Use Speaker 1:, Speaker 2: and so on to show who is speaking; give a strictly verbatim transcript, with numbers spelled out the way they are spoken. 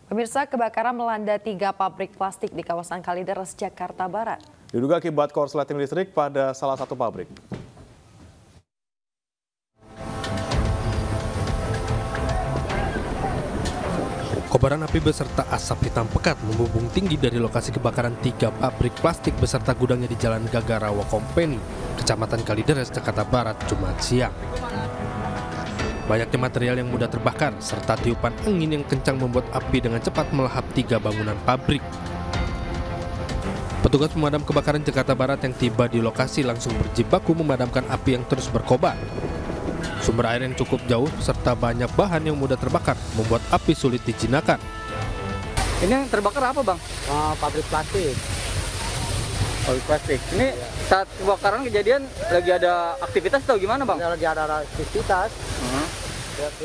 Speaker 1: Pemirsa, kebakaran melanda tiga pabrik plastik di kawasan Kalideres, Jakarta Barat.
Speaker 2: Diduga akibat korsleting listrik pada salah satu pabrik.
Speaker 3: Kobaran api beserta asap hitam pekat membumbung tinggi dari lokasi kebakaran tiga pabrik plastik beserta gudangnya di Jalan Gagarawa Company, Kecamatan Kalideres, Jakarta Barat, Jumat siang. Banyaknya material yang mudah terbakar serta tiupan angin yang kencang membuat api dengan cepat melahap tiga bangunan pabrik. Petugas pemadam kebakaran Jakarta Barat yang tiba di lokasi langsung berjibaku memadamkan api yang terus berkobar. Sumber air yang cukup jauh serta banyak bahan yang mudah terbakar membuat api sulit dijinakan.
Speaker 4: Ini yang terbakar apa, Bang?
Speaker 5: Uh, pabrik plastik.
Speaker 4: Pabrik plastik. Ini ya. Saat kebakaran kejadian lagi ada aktivitas atau gimana, Bang?
Speaker 5: Lagi ada aktivitas.
Speaker 4: Uh-huh.